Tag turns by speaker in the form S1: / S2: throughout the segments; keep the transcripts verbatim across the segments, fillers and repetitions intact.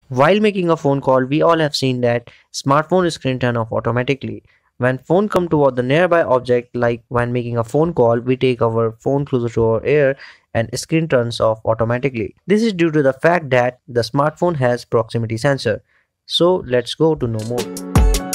S1: While making a phone call, we all have seen that smartphone screen turn off automatically. When phone come toward the nearby object, like when making a phone call, we take our phone closer to our ear and screen turns off automatically. This is due to the fact that the smartphone has proximity sensor. So let's go to know more.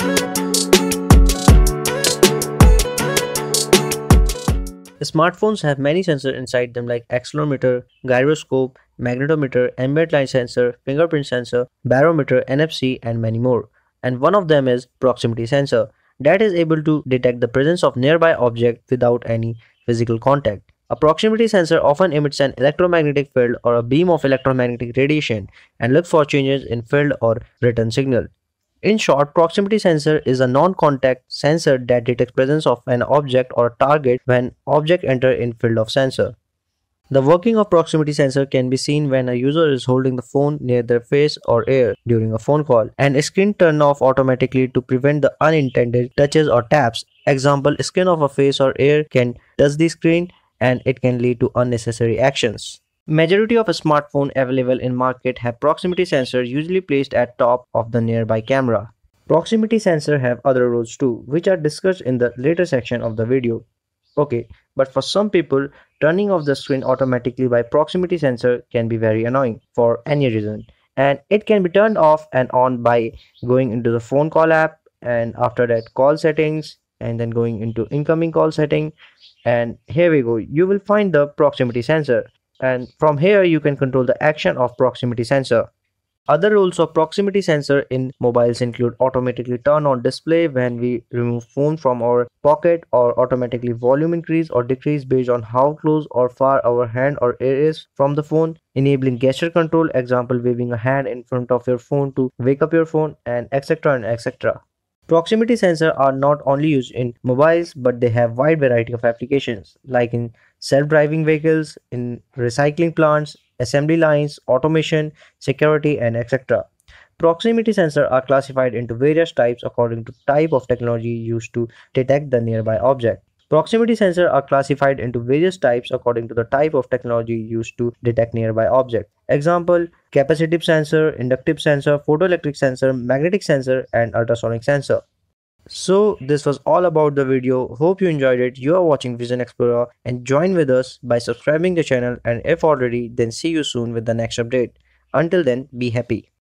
S1: Smartphones have many sensors inside them like accelerometer, gyroscope, magnetometer, ambient light sensor, fingerprint sensor, barometer, N F C, and many more. And one of them is proximity sensor that is able to detect the presence of nearby object without any physical contact. A proximity sensor often emits an electromagnetic field or a beam of electromagnetic radiation and looks for changes in field or return signal. In short, proximity sensor is a non-contact sensor that detects presence of an object or target when object enter in field of sensor. The working of proximity sensor can be seen when a user is holding the phone near their face or ear during a phone call, and a screen turn off automatically to prevent the unintended touches or taps. Example, skin of a face or ear can touch the screen and it can lead to unnecessary actions. Majority of smartphones available in market have proximity sensor usually placed at top of the nearby camera. Proximity sensor have other roles too, which are discussed in the later section of the video. Okay, but for some people, turning off the screen automatically by proximity sensor can be very annoying for any reason. And it can be turned off and on by going into the phone call app and after that call settings and then going into incoming call setting. And here we go, you will find the proximity sensor. And from here you can control the action of proximity sensor. Other roles of proximity sensor in mobiles include automatically turn on display when we remove phone from our pocket or automatically volume increase or decrease based on how close or far our hand or ear is from the phone, enabling gesture control, example waving a hand in front of your phone to wake up your phone, and etc and etc. Proximity sensors are not only used in mobiles but they have wide variety of applications like in self-driving vehicles, in recycling plants, assembly lines, automation, security, and et cetera. Proximity sensors are classified into various types according to type of technology used to detect the nearby object. Proximity sensors are classified into various types according to the type of technology used to detect nearby object. Example, capacitive sensor, inductive sensor, photoelectric sensor, magnetic sensor, and ultrasonic sensor. So this was all about the video. Hope you enjoyed it. You are watching Vision Explorer and join with us by subscribing the channel, and if already, then see you soon with the next update. Until then, be happy.